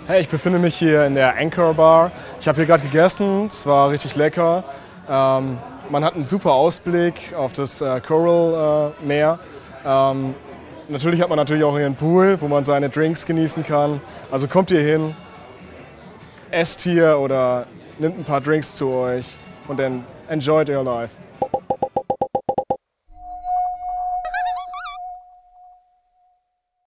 Hey, ich befinde mich hier in der Anchor Bar. Ich habe hier gerade gegessen, es war richtig lecker. Man hat einen super Ausblick auf das Coral Meer. Natürlich hat man natürlich auch hier einen Pool, wo man seine Drinks genießen kann. Also kommt hier hin, esst hier oder nimmt ein paar Drinks zu euch und dann enjoyed your life.